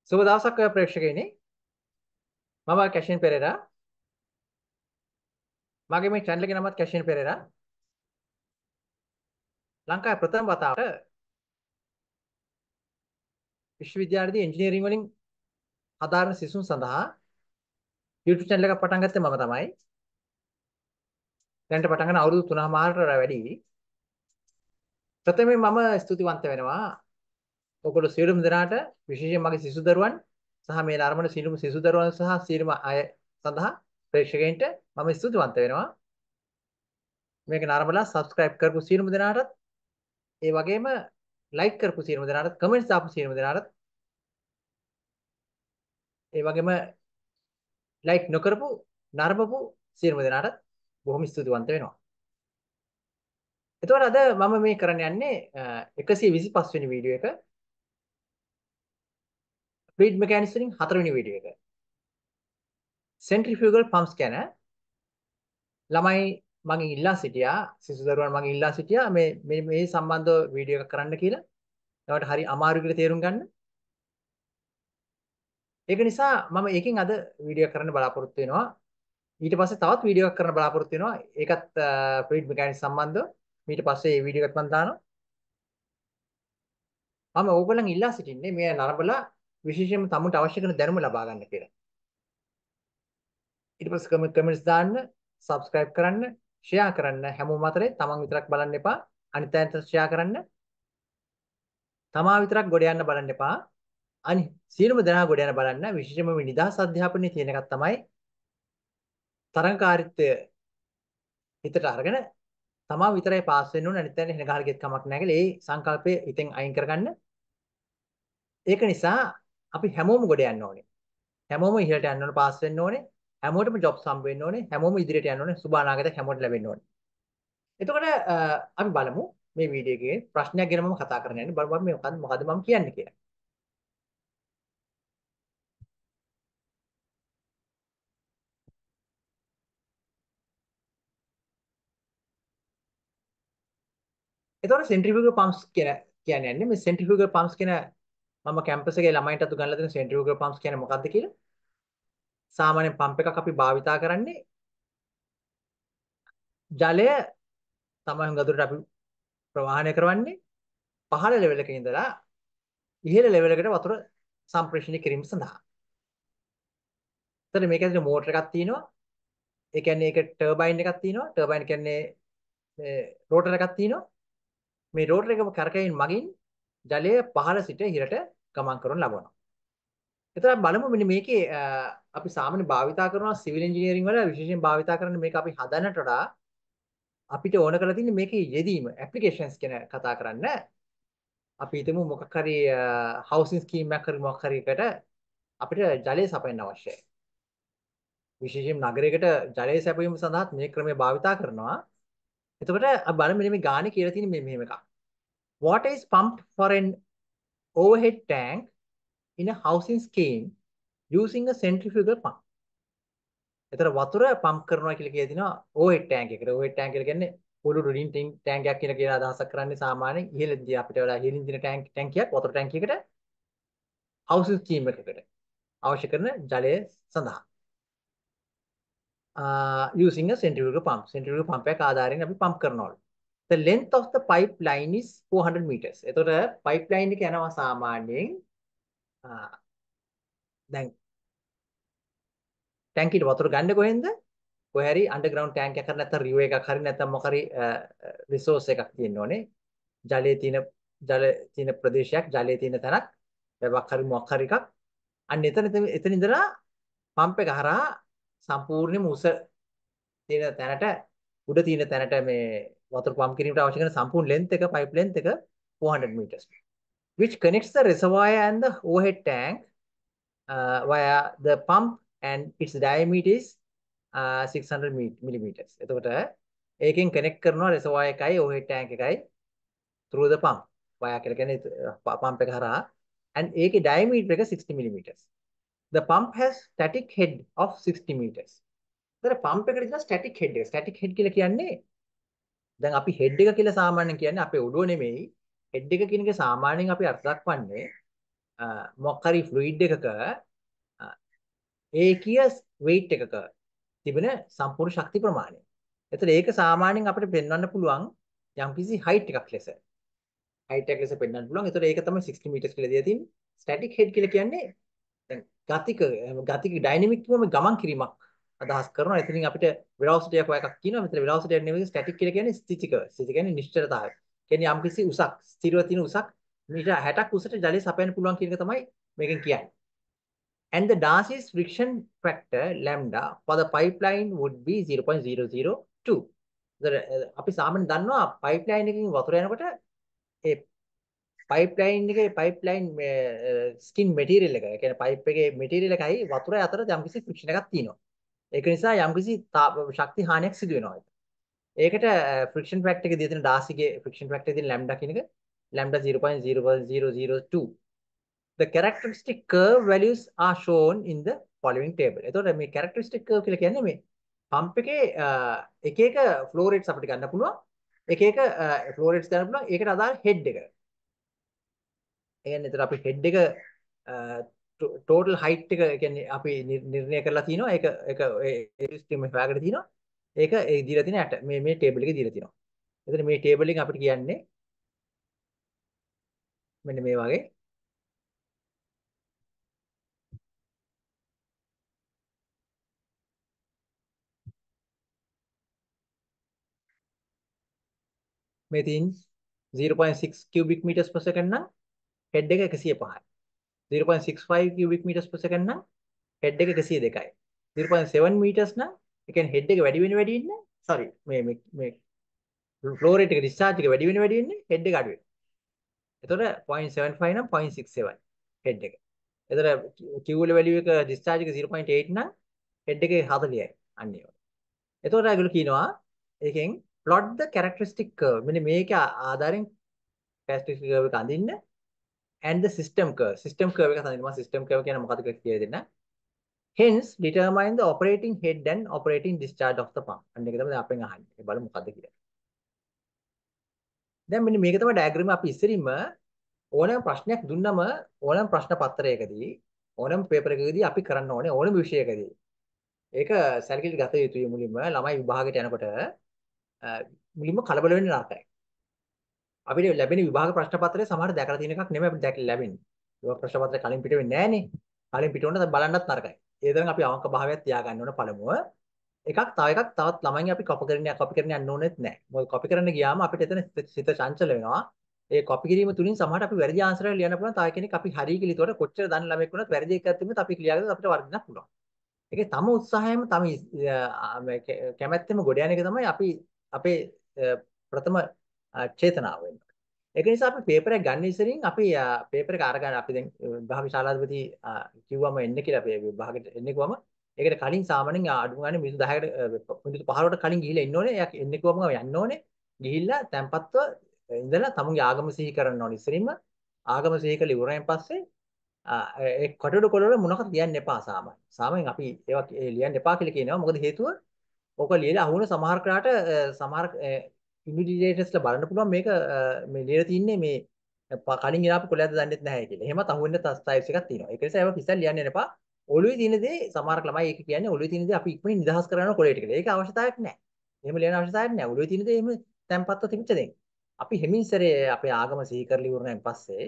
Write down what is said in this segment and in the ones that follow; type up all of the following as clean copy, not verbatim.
සුබ දවසක් ප්‍රේක්ෂකයනි. මම කැෂියන් පෙරේරා. මගේ මේ channel එකේ නමත් කැෂියන් පෙරේරා. ලංකාවේ ප්‍රථම වතාවට විශ්වවිද්‍යාලයේදී ඉංජිනේරිං වලින් හදාරන සිසුන් සඳහා YouTube channel එකක් පටන් ගත්තේ මම තමයි. දැනට පටන් ගන්න අවුරුදු 3මාරකට වැඩි. ප්‍රථමයෙන් මම ස්තුතිවන්ත වෙනවා. ඔයගොල්ලෝ සියලුම දෙනාට විශේෂයෙන් මගේ සිසු දරුවන් සහ මේ නරඹන සියලුම සිසු දරුවන් සහ සියලුම අය සඳහා ප්‍රේක්ෂකයන්ට මම ස්තුතිවන්ත වෙනවා. මේක නරඹලා subscribe කරපු සියලුම දෙනාටත් ඒ වගේම ලයික් කරපු සියලුම දෙනාටත් කමෙන්ට්ස් දාපු සියලුම දෙනාටත් ඒ වගේම ලයික් නොකරපු නරඹපු සියලුම දෙනාටත් බොහොම ස්තුතිවන්ත වෙනවා. එතකොට අද මම මේ කරන්න යන්නේ 125 වෙනි වීඩියෝ එක. fluid mechanics වලින් 4 වෙනි වීඩියෝ එක. centrifugal pumps ගැන ළමයි මගෙන් ඉල්ලා සිටියා, සිසු දරුවන් මගෙන් ඉල්ලා සිටියා මේ සම්බන්ධව වීඩියෝ එකක් කරන්න කියලා. ඒවට හරි අමාරු කියලා තේරුම් ගන්න. ඒක නිසා මම ඒකෙන් අද වීඩියෝ කරන්න බලාපොරොත්තු වෙනවා. ඊට පස්සේ තවත් වීඩියෝ එකක් කරන්න බලාපොරොත්තු වෙනවා. ඒකත් fluid mechanics සම්බන්ධව. ඊට පස්සේ මේ වීඩියෝ එකත් මම දානවා. මම ඕගොල්ලන් ඉල්ලා සිටින්නේ මේ නරඹලා විශේෂයෙන්ම තමුන්ට අවශ්‍ය කරන දැනුම ලබා ගන්න කියලා. ඊට පස්සේ කමෙන්ට්ස් දාන්න, subscribe කරන්න, share කරන්න. හැමෝම අතරේ තමන් විතරක් බලන්න එපා. අනිත් අයට share කරන්න. තමා විතරක් ගොඩ යන්න බලන්න එපා. සියලුම දෙනා ගොඩ යන බලන්න. විශේෂයෙන්ම මේ නිදහස් අධ්‍යාපනයේ තියෙන එකක් තමයි තරංකාරීත්වය හිතට අරගෙන තමා විතරයි පාස් වෙන්න ඕනේ. අනිත් අයට එන ගහලා ගෙත් කමක් නැහැ කියලා ඒ සංකල්පය හිතෙන් අයින් කරගන්න. ඒක නිසා අපි හැමෝම ගොඩ යන්න ඕනේ. හැමෝම ඉහළට යන්න ඕනේ, පාස් වෙන්න ඕනේ. හැමෝටම ජොබ්ස් හම්බ වෙන්න ඕනේ. හැමෝම ඉදිරියට යන්න ඕනේ. සුබ අනාගතයක් හැමෝටම ලැබෙන්න ඕනේ. එතකොට අපි බලමු මේ වීඩියෝ එකේ ප්‍රශ්නයක් ගැන මම කතා කරන්න යන්නේ. බලමු මේ මොකද්ද මම කියන්නේ කියලා. එතකොට centrifugal pumps කියන්නේ මේ centrifugal pumps කියන මම කැම්පස් එකේ ළමයින්ට අතු ගන්නලා දෙන centrifugal pumps කියන්නේ මොකද්ද කියලා. සාමාන්‍ය පම්ප් එකක් අපි භාවිතා කරන්නේ ජලය තමයි හුඟදුරට අපි ප්‍රවාහනය කරවන්නේ පහළ ලෙවල් එකේ ඉඳලා ඉහළ ලෙවල් එකට වතුර සම්ප්‍රේෂණය කිරීම සඳහා. එතකොට මේක ඇතුලේ මෝටර එකක් තියෙනවා. ඒ කියන්නේ ඒක ටර්බයින් එකක් තියෙනවා. ටර්බයින් කියන්නේ මේ රෝටර් එකක් තියෙනවා. මේ රෝටර් එක කරකැවීම මගින් ජලය පහළ සිට ඉහළට ගමන් කරන ලබනවා. එතකොට බලමු මෙන්න මේකේ අපි සාමාන්‍ය භාවිතා කරනවා සිවිල් ඉංජිනේරින්ග් වල විශේෂයෙන් භාවිතා කරන මේක අපි හදන්නට වඩා අපිට ඕන කරලා තියෙන්නේ මේකේ යෙදීම ඇප්ලිකේෂන්ස් ගැන කතා කරන්න. අපි හිතමු මොකක් හරි හවුසින් ස්කීම් එකක් හරි මොකක් හරි එකට අපිට ජලය සපයන්න අවශ්‍යයි. විශේෂයෙන් නගරයකට ජලය සැපයීම සඳහා මේ ක්‍රමය භාවිතා කරනවා. එතකොට අපි බලමු මෙන්න මේ ගානේ කියලා තියෙන මෙහෙම එකක්. Water is pumped for an overhead tank in a housing scheme using a centrifugal pump. එතන වතුර පම්ප් කරනවා කියලා කියලා දිනවා overhead tank එකට. overhead tank කියලා කියන්නේ පොළු රුලින් ටැංක් එකක් කියලා අදහසක් කරන්නේ සාමාන්‍යයෙන් ඉහළදී අපිට වඩා ඉහළින් දින ටැංකියක් වතුර ටැංකියකට housing scheme එකකට අවශ්‍ය කරන ජලය සඳහා. Using a centrifugal pump. Centrifugal pump එකක් ආධාරයෙන් අපි පම්ප් කරනවලු. The length of the pipeline is 400 meters. එතකොට pipeline එක යනවා සාමාන්‍යයෙන් දැන් ටැංකියට වතුර ගන්න කොහෙන්ද? කොහේ හරි අන්ඩර්ග්‍රවුන්ඩ් ටැංක් එකක් හරි නැත්නම් රිවර් එකක් හරි නැත්නම් මොක හරි රිසෝස් එකක් තියෙන්න ඕනේ. ජලයේ තියෙන ප්‍රදේශයක්, ජලයේ තියෙන තැනක්, වැවක් හරි මොකක් හරි එකක්. අන්න එතන ඉඳලා පම්ප් එක හරහා සම්පූර්ණයෙන්ම උස තියෙන තැනට උඩ තියෙන තැනට මේ වතුර පම්ප් කිරීමට අවශ්‍ය කරන සම්පූර්ණ length එක pipe length එක 400 meters which connects the reservoir and the overhead tank via the pump and its diameter is 600 millimeters. එතකොට ඒකෙන් connect කරනවා reservoir එකයි overhead tank එකයි through the pump via කියලා කියන්නේ pump එක හරහා and ඒකේ diameter එක 60 millimeters. The pump has static head of 60 meters. ඒතර pump එකට තියෙන static head එක. static head කියලා කියන්නේ දැන් අපි head එක කියලා සාමාන්‍යයෙන් කියන්නේ අපේ ඔළුව නෙමෙයි. head එක කියන එක සාමාන්‍යයෙන් අපි අර්ථ දක්වන්නේ මොකක් හරි ෆ්ලුයිඩ් එකක ඒකීය weight එකක තිබෙන සම්පූර්ණ ශක්ති ප්‍රමාණය. එතකොට ඒක සාමාන්‍යයෙන් අපිට පෙන්වන්න පුළුවන් යම්කිසි height එකක් ලෙස. height එකක් ලෙස පෙන්වන්න පුළුවන්. එතකොට ඒක තමයි 60 meters කියලා දීලා තියෙන්නේ. static head කියලා කියන්නේ දැන් ගතික ඩයිනමික් වම ගමන් කිරීමක් අදහස් කරනවා. එතනින් අපිට velocity එකක් කියනවා. මෙතන velocity එක නෙවෙයි static කියලා කියන්නේ ස්ථිතික. ස්ථිතික කියන්නේ නිශ්චලතාවය. කියන්නේ යම්කිසි උසක් ස්ථිරව තියෙන උසක් මීටර 60ක් උසට ජලය සපයන්න පුළුවන් කියන එක තමයි මේකෙන් කියන්නේ. And the Darcy's friction factor lambda for the pipeline would be 0.002. අපි සාමාන්‍යයෙන් දන්නවා pipeline එකකින් වතුර යනකොට ඒ pipeline skin material එක, ඒ කියන්නේ pipe එකේ material එකයි වතුර අතර යම්කිසි friction එකක් තියෙනවා. ඒක නිසා යම්කිසි ශක්ති හානියක් සිදු වෙනවා. ඒකට friction factor එකේ තියෙන ඩාසිගේ friction factor එකේ තියෙන lambda කියන එක lambda 0.0002. The characteristic curve values are shown in the following table. එතකොට මේ characteristic curve කියලා කියන්නේ මේ පම්ප් එකේ එක එක flow rates අපිට ගන්න පුළුවන්. එක එක flow rates ගන්න පුළුවන්. ඒකට අදාළ head එක. ඒ කියන්නේ එතකොට අපි head එක total height එක කියන්නේ අපි නිර්ණය කරලා තිනවා. ඒක ඒ සිස්ටම් එක හොයාගෙන තිනවා. ඒක ඒ දීලා තියෙන ඇට මේ table එකේ දීලා තිනවා. එතන මේ table එකෙන් අපිට කියන්නේ මෙන්න මේ වගේ මේ තියෙන 0.6 cubic meters per second නම් head එක 105යි. 0.65 cubic meters per second නම් head එක 102යි. 0.7 meters නම් ඒ කියන්නේ head එක වැඩි වෙන්න sorry මේ flow rate එක discharge එක වැඩි වෙන්න head එක අඩු වෙනවා. එතකොට 0.75 නම් 0.67 head එක. එතකොට Q වල value එක discharge එක 0.8 නම් head එකේ 40යි. අන්න ඒ වගේ. එතකොට ඒගොල්ලෝ කියනවා ඒකෙන් plot the characteristic curve. මෙන්න මේක ආධාරයෙන් characteristic curve එක අඳින්න and the system curve. System curve එක අඳින්න. මම system curve කියන්නේ මොකක්ද කියලා දෙන්න. Hence determine the operating head and operating discharge of the pump. අන්න ඒක තමයි අපෙන් අහන්නේ. ඒ බලමු මොකද්ද කියලා. දැන් මෙන්න මේක තමයි ඩයග්‍රෑම අපි ඉස්සරින්ම ඕනෑම ප්‍රශ්නයක් දුන්නම ඕනෑම ප්‍රශ්න පත්‍රයකදී ඕනෑම පේපර් එකකදී අපි කරන්න ඕනේ ඕනෑම විෂයකදී. ඒක සැලකිලි ගත යුතුයි මුලින්ම ළමයි විභාගයට යනකොට මුලින්ම කලබල වෙන්න නරකයි. අපිට ලැබෙන විභාග ප්‍රශ්න පත්‍රය සමහර දැකලා තියෙන එකක් නෙමෙයි අපිට දැකලා ලැබෙන්නේ. ඒක ප්‍රශ්න පත්‍රය කලින් පිට වෙන්නේ නැහනේ. කලින් පිට වුණා බලන්නත් නරකයි. ඒ තරම් අපි අවංක භාවයක් තියාගන්න ඕන පළමුව. තවත් ළමයින් අපි කොපි කරන්න යන්න ඕනෙත් නැහැ. මොකද කොපි කරන්න ගියාම අපිට එතන සිත චංචල වෙනවා. ඒ කොපි කිරීම තුලින් සමහරට අපි වැරදි ආන්සර් එක ලියන්න පුළුවන්. තව කෙනෙක් අපි හරි කියලා හිතුවට කොච්චර දන්න ළමෙක් වුණත් වැරදි එකක් තිබුණත් අපි ලියාගත්තොත් අපිට වර්ධනයක් පුළුවන්. ඒකේ තම උත්සාහයෙන්ම කැමැත්තෙම ගොඩ යන එක තමයි අපි අපේ ප්‍රථම චේතනාව වෙන්නේ. ඒක නිසා අපි පේපර් එක ගන්න ඉස්සරින් අපි පේපර් එක අරගන්න අපි දැන් විභාග ශාලාධිපති කිව්වම එන්න කියලා අපේ විභාගෙට එන්න කිව්වම ඒකට කලින් සාමාන්‍යයෙන් අඩු ගානේ මිනිත්තු 10කට මිනිත්තු 15කට කලින් ගිහිල්ලා ඉන්න ඕනේ. එයා එන්න කිව්වම යන්න ඕනේ. ගිහිල්ලා tempatව ඉඳලා තමුන්ගේ ආගම සිහි කරන්න ඕනේ. ඉස්සරින්ම ආගම සිහි කරලා ඉවරයෙන් පස්සේ ඒ කටුඩු කොළ වල මොනවද ලියන්න එපා සාමාන්‍යයෙන්. සාමාන්‍යයෙන් අපි ඒවා ලියන්න එපා කියලා කියනවා. මොකද හේතුව ඕක ලියලා අහුවන සමහර කාට සමහර ඉන්විජිලේටර්ස්ලා බලන්න පුළුවන් මේක මේ ලියලා තින්නේ මේ කලින් ඉලාපු කොලයක්ද දන්නෙත් නැහැ කියලා. එහෙමත් අහුවෙන්න ටයිප්ස් එකක් තියෙනවා. ඒක නිසා ඒවා කිසිම ලියන්න එපා. ඔළුවේ තියෙන දේ සමහර ළමයි ඒක කියන්නේ ඔළුවේ තියෙන දේ අපි ඉක්මනින් නිදහස් කරගන්න කොලයට කියලා. ඒක අවශ්‍යතාවයක් නැහැ. එහෙම ලියන අවශ්‍යතාවයක් නැහැ. ඔළුවේ තියෙන දේ එහෙම තැම්පත්ව තිබිච්ච දෙයක්. අපි හැමින් සැරේ අපේ ආගම සිහි කරලා ඉවරනයින් පස්සේ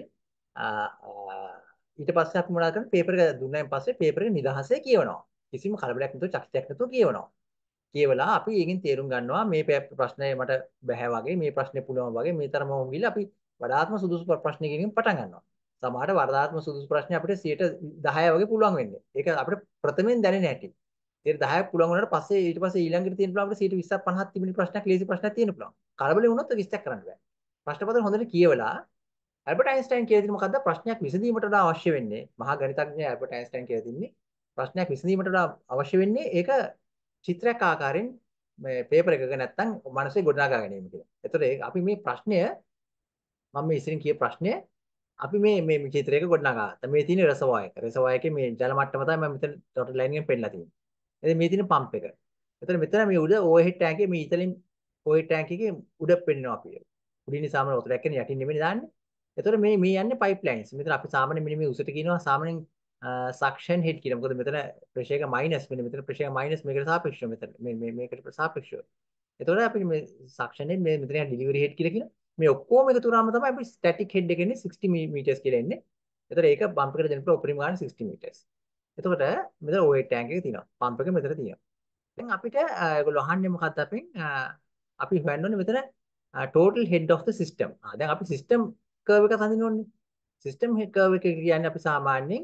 ඊට පස්සේ අපි මොනවද කරන්නේ පේපර් එක දුන්නායින් පස්සේ පේපර් එක නිදහසේ කියවනවා. කිසිම කලබලයක් නැතුව චක්තියක් නැතුව කියවනවා. කියවලා අපි ඒකෙන් තේරුම් ගන්නවා මේ ප්‍රශ්නේ මට බෑ වගේ මේ ප්‍රශ්නේ පුළුවන් වගේ මේ තරම වුන් ගිහලා අපි වඩාත්ම සුදුසු ප්‍රශ්නකින් පටන් ගන්නවා. සමහරට වඩාත්ම සුදුසු ප්‍රශ්නේ අපිට 10% වගේ පුළුවන් වෙන්නේ. ඒක අපිට ප්‍රථමයෙන් දැනෙන්නේ නැටි. 10% පුළුවන් වුණාට පස්සේ ඊට පස්සේ ඊළඟට තියෙන පුළුවන් අපිට 20ක් 50ක් තිබෙන ප්‍රශ්නයක් ලේසි ප්‍රශ්නයක් තියෙන පුළුවන්. කලබලෙ වුණොත් 20ක් කරන්න බෑ. ප්‍රශ්න පත්‍ර හොඳට කියවලා ඇල්බර්ට් අයින්ස්ටයින් කියලා තියෙන මොකද්ද ප්‍රශ්නයක් විසඳීමට වඩා අවශ්‍ය වෙන්නේ මහා ගණිතඥ ඇල්බර්ට් අයින්ස්ටයින් කියලා තින්නේ ප්‍රශ්නයක් විසඳීමට වඩා අවශ්‍ය වෙන්නේ ඒක චිත්‍රයක් ආකාරයෙන් මේ පේපර් එකක නැත්තම් මනසේ ගොඩනගා ගැනීම කියලා. ඒතකොට අපි මේ ප්‍රශ්නය මම මේ ඉස්සරින් කිය ප්‍රශ්නය අපි මේ චිත්‍රයක ගොඩනගා. මේ තියෙන රසවාය එක. රසවාය එකේ මේ ජල මට්ටම තමයි මම මෙතන ඩොට් ලයින් එකෙන් පෙන්නලා තියෙන්නේ. එතන මේ තියෙන පම්ප් එක. එතන මෙතන මේ උඩ ඕවර්හෙඩ් ටැංකිය මේ ඉතලින් ඕවර්හෙඩ් ටැංකියගේ උඩ පෙන්නනවා අපි. උඩින් සාමාන්‍ය වතුරක් කියන්නේ යටින් නෙමෙයි දාන්නේ. එතකොට මේ යන්නේ පයිප්ලයින්ස්. මෙතන අපි සාමාන්‍ය මෙන්න මේ උසට කියනවා සාමාන්‍යයෙන් සක්ෂන් හෙඩ් කියලා. මොකද මෙතන ප්‍රෙෂර් එක මයිනස් මෙන්න මෙතන ප්‍රෙෂර් එක මයිනස් මේකට සාපේක්ෂව මෙතන මේකට සාපේක්ෂව. එතකොට අපි මේ සක්ෂන් හෙඩ් මේ මෙතන ඩිලිවරි හෙඩ් කියලා කියනවා. මේ ඔක්කොම එකතු වුණාම තමයි අපි ස්ටැටික් හෙඩ් එක එන්නේ 60 මීටර්ස් කියලා එන්නේ. එතකොට ඒක පම්ප් එකට දෙන්න පුළුවන් උපරිම ගාන 60 මීටර්ස්. එතකොට මෙතන OA ටැංක් එක තියෙනවා. පම්ප් එක මෙතන තියෙනවා. දැන් අපිට ඒගොල්ලෝ අහන්නේ මොකක්ද අපෙන් අපි හොයන්න ඕනේ මෙතන total head of the system. දැන් අපි system curve එක හඳින්න ඕනේ. system head curve එක කියන්නේ අපි සාමාන්‍යයෙන්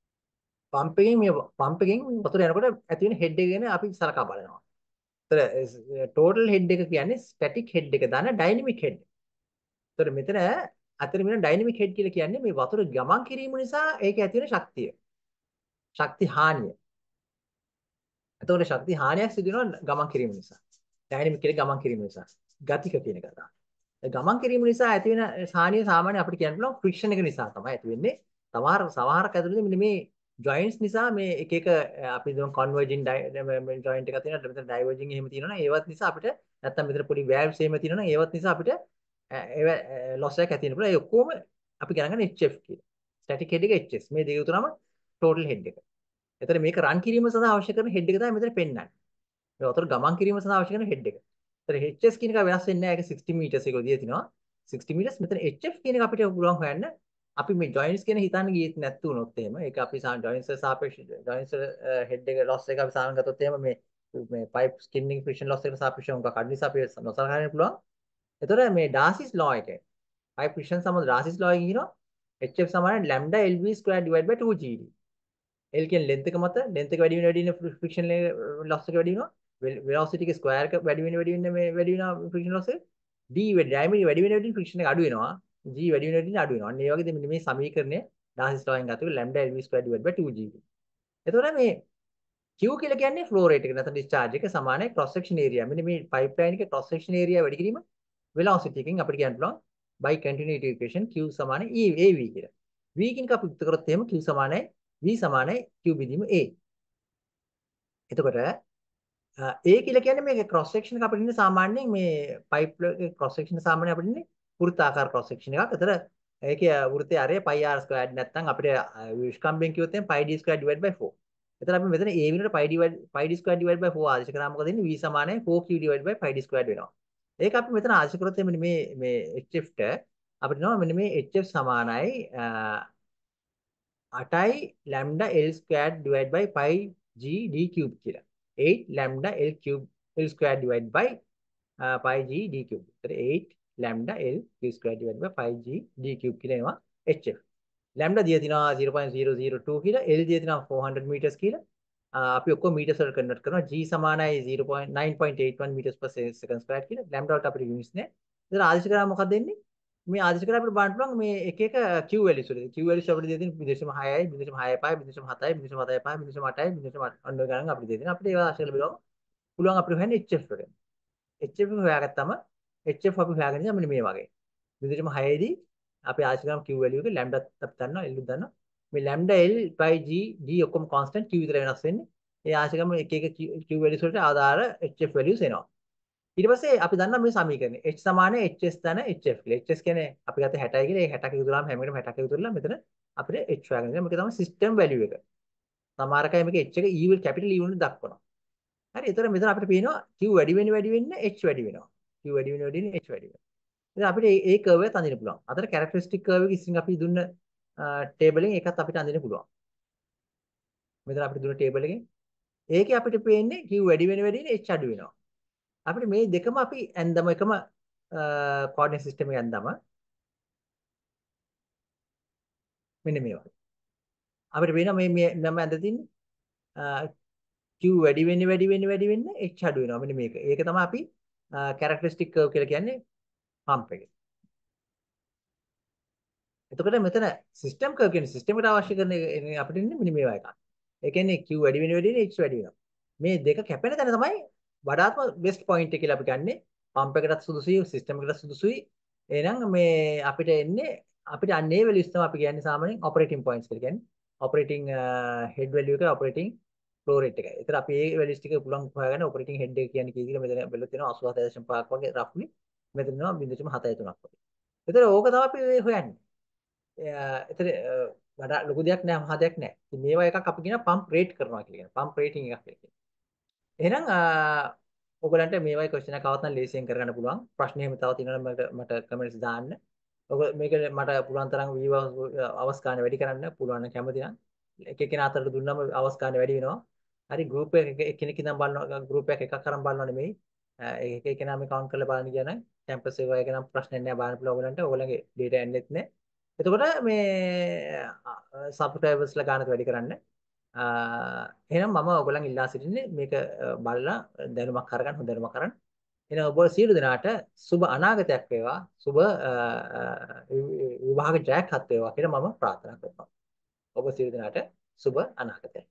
පම්ප් එකෙන් වතුර යනකොට ඇති වෙන head එක ගැන අපි සලකා බලනවා. ඒතර total head එක කියන්නේ static head එක දාන dynamic head. ඒතර මෙතන අතර වෙන dynamic head කියලා කියන්නේ මේ වතුර ගමන් කිරීම නිසා ඒක ඇති වෙන ශක්තිය. ශක්ති හානිය. එතකොට ශක්ති හානියක් සිදු වෙනවා ගමන් කිරීම නිසා. ඩයිනමික් කියලා ගමන් කිරීම නිසා. ගතික කියන එක තමයි. ගමන් කිරීම නිසා ඇති වෙන හානිය සාමාන්‍ය අපිට කියන්න පුළුවන් ෆ්‍රික්ෂන් එක නිසා තමයි ඇති වෙන්නේ. සමහරක් ඇතුළේ මෙන්න මේ ජොයින්ට්ස් නිසා මේ එක එක අපි දුන කන්වර්ජින් ජොයින්ට් එකක් තියෙනවා. මෙතන ඩයිවර්ජින් එහෙම තියෙනවනේ ඒවත් නිසා අපිට නැත්තම් මෙතන පොඩි වැල්ව්ස් එහෙම තියෙනවනේ ඒවත් නිසා අපිට ඒව ලොස් එකක් ඇති වෙන්න පුළුවන්. ඒ ඔක්කොම අපි ගණන් ගන්න HF කියලා. ස්ටැටික් හෙඩ් එක HS. මේ දෙක තුනම ටෝටල් හෙඩ් එක. එතන මේක රන් කිරීම සඳහා අවශ්‍ය කරන හෙඩ් එක තමයි මෙතන පෙන්නන්නේ. මේ වතුර ගමන් කිරීම සඳහා අවශ්‍ය කරන හෙඩ් එක. එතන HS කියන එක වෙනස් වෙන්නේ නැහැ. ඒක 60 මීටර්ස් එක දිය තිනවා. 60 මීටර්ස් මෙතන HF කියන එක අපිට පුළුවන් හොයන්න. අපි මේ ජොයින්ට්ස් කියන හිතන්න ගියෙත් නැත්තු වුණොත් එහෙම ඒක අපි ජොයින්ට්ස් සාපේක්ෂ ජොයින්ට්ස් හෙඩ් එක ලොස් එක අපි සාමන් ගත්තොත් එහෙම මේ පයිප් ස්කින්නින් ෆ්‍රික්ෂන් ලොස් එකට සාපේක්ෂව මොකක් අඩු නිසා අපි නොසලකා ගන්න පුළුවන්. එතකොට මේ ඩාසිස් ලෝ එකේ පයිප් ෆ්‍රික්ෂන් සමග ඩාසිස් ලෝ එකේ කියනවා HF සමාන lambda LV² divided by 2GD. L කියන්නේ length එක මත length එක වැඩි වෙන friction loss එක වැඩි වෙනවා. velocity එක square එක වැඩි වෙන මේ වැඩි වෙනවා friction loss එක. D diameter වැඩි වෙන friction එක අඩු වෙනවා. G වැඩි වෙන අඩු වෙනවා. අන්න ඒ වගේ මේ සමීකරණය ඩාසිස් ලෝයෙන් ගත්තොත් lambda LV² divided by 2G. එතකොට මේ Q කියලා කියන්නේ flow rate එක නැත්නම් discharge එක සමානයි cross section area. මෙන්න මේ pipeline එකේ cross section area වැඩි කිරීම velocity එකෙන් අපිට කියන්න පුළුවන් by continuity equation Q සමාන AV කියලා. V කියන එක අපි උත්තර කරොත් එහෙම Q සමානයි V සමානයි Q බෙදීම A. එතකොට A කියලා කියන්නේ මේ cross section එක අපිට ඉන්නේ සාමාන්‍යයෙන් මේ pipe එකේ cross section සාමාන්‍යයෙන් අපිට ඉන්නේ වෘත්තාකාර cross section එකක්. ඒතර ඒකේ වෘත්තයේ ආරය pi r squared නැත්නම් අපිට විස්කම්බෙන් කිව්වොත් එහෙනම් pi d squared divided by 4. එතන අපි මෙතන A වෙනුවට pi d squared divided by 4 ආදේශ කරාම මොකද වෙන්නේ? V සමානයි 4q divided by pi d squared වෙනවා. ඒක අපි මෙතන ආදේශ කරොත් එමේ මේ HF ට අපිට නෝ මෙන්න මේ HF සමානයි 8යි lambda L squared divided by pi g d cube කියලා. 8 lambda L cube L squared divided by pi g d cube. ඒතර 8 lambda L cube squared divided by pi g d cube කියලා එනවා HF. lambda දිය තිනවා 0.002 කියලා, L දිය තිනවා 400 meters කියලා. අපි ඔක්කොම meters වලට convert කරනවා. G සමානයි 0.9.81 meters per second squared කියලා. lambda වලට අපිට units නෑ. ඒතර ආදේශ කරාම මොකක්ද වෙන්නේ? මේ ආදේශ කරලා අපිට බලන්න පුළුවන් මේ එක එක Q values වලදී. Q values අපිට දෙන 0.6යි 0.6යි 0.7යි 0.7යි 0.8යි 0.8 අන්න ඔය ගණන් අපිට දෙන. අපිට ඒවා ආශය කරලා බලමු. පුළුවන් අපිට හොයන්න HF වලින්. HF හොයාගත්තම HF අපි හොයාගන්න ඉන්නේ මෙන්න මේ වගේ. 0.6 දී අපි ආශය කරමු Q value එක lambda අපි දන්නවා L දන්නවා. මේ lambda L pi g d ඔක්කොම constant Q විතර වෙනස් වෙන්නේ. ඒ ආශය කරමු එක එක Q values වලට ආදාර HF values එනවා. ඊට පස්සේ අපි දන්නා මේ සමීකරණය H සමාන HS ධන HF කියලා. HS කියන්නේ අපි ගත්තේ 60යි කියලා. ඒ 60ක ඉදලාම හැම එකටම 60ක ඉදලා මෙතන අපිට H හොයාගන්න. මේක තමයි සිස්ටම් වැලියු එක. සමහරකයි මේක H එක E වල කැපිටල් E වලින් දක්වනවා. හරි. ඒතර මෙතන අපිට පේනවා Q වැඩි වෙන්න H වැඩි වෙනවා. Q වැඩි වෙන්න H වැඩි වෙනවා. ඉතින් අපිට මේ කර්ව් එක අඳින්න පුළුවන්. අතන කැරක්ටරිස්ටික් කර්ව් එක ඉතින් අපි දුන්න ටේබල් එකෙන් එකත් අපිට අඳින්න පුළුවන්. මෙතන අපිට දුන්න ටේබල් එකෙන් ඒකේ අපිට පේන්නේ Q වැඩි වෙන්න H අඩු වෙනවා. අපිට මේ දෙකම අපි ඇන්දම එකම කෝඩිනේට් සිස්ටම් එක ඇන්දම මෙන්න මේ වගේ. අපිට පේනවා මේ නම ඇඳ තින්නේ Q වැඩි වෙන්න H අඩු වෙනවා. මෙන්න මේක. ඒක තමයි අපි කැරක්ටරිස්ටික් කර්ව් කියලා කියන්නේ පම්ප් එකේ. එතකොට මෙතන සිස්ටම් කර්ව් කියන්නේ සිස්ටම් එකට අවශ්‍ය කරන අපිට ඉන්නේ මෙන්න මේවා එකක්. ඒ කියන්නේ Q වැඩි වෙන්න H වැඩි වෙනවා. මේ දෙක කැපෙන තැන තමයි වඩාත්ම බෙස්ට් පොයින්ට් එක කියලා අපි ගන්නෙ. පම්ප් එකටත් සුදුසුයි, සිස්ටම් එකටත් සුදුසුයි. එහෙනම් මේ අපිට එන්නේ අපිට අන්නේ වැලියුස් තමයි අපි කියන්නේ සාමාන්‍යයෙන් ඔපරේටිං පොයින්ට්ස් කියලා කියන්නේ. ඔපරේටිං හෙඩ් වැලියු එක ඔපරේටිං ෆ්ලෝ රේට් එකයි. ඒතර අපි මේ වැලියුස් ටික පුළුවන් හොයාගන්න ඔපරේටිං හෙඩ් එක කියන්නේ කී කියලා මෙතන බැලුවොත් වෙනවා 87.5ක් වගේ රෆ්ලි. මෙතන වෙනවා 0.73ක් වගේ. ඒතර ඕක තමයි අපි හොයන්නේ. එතන වඩා ලොකු දෙයක් නෑ මහා දෙයක් නෑ. ඉතින් මේවා එකක් අපි කියන පම්ප් රේට් කරනවා කියලා කියන. පම්ප් රේටින් එකක් කියලා කියන. එහෙනම් ඔයගලන්ට මේවයි ක්වෙස්චන් එකක් આવත් නම් ලේසියෙන් කරගන්න පුළුවන්. ප්‍රශ්න එහෙම තව තියෙනවා නම් මට කමෙන්ට්ස් දාන්න. ඔක මේක මට පුළුවන් තරම් වීව අවස්ථාන වැඩි කරන්න පුළුවන් නම් කැමති නම් එක එක්කෙනා අතරට දුන්නම අවස්ථාන වැඩි වෙනවා. හරි ගෲප් එක එක්කෙනෙක් ඉඳන් බලනවා ගෲප් එකක් කරන් බලනවා නෙමෙයි. එක එක්කෙනා මේ කවුන්ට් කරලා බලන්න කියන කැම්පස් එක එක නම් ප්‍රශ්නයක් නෑ බලන්න පුළුවන් ඔයගලන්ට. ඔයගලගේ ඩේටා එන්නෙත් නෑ. එතකොට මේ සබ්ස්ක්‍රයිබර්ස්ලා ගානක් වැඩි කරන්න. එහෙනම් මම ඔයගලන් ඉල්ලා සිටින්නේ මේක බලලා දැනුමක් අරගන්න හොඳ දැනුමක් අරන් එහෙනම් ඔබ සියලු දෙනාට සුබ අනාගතයක් වේවා සුබ විවාහක ජයක් හත් වේවා කියලා මම ප්‍රාර්ථනා කරනවා ඔබ සියලු දෙනාට සුබ අනාගතයක්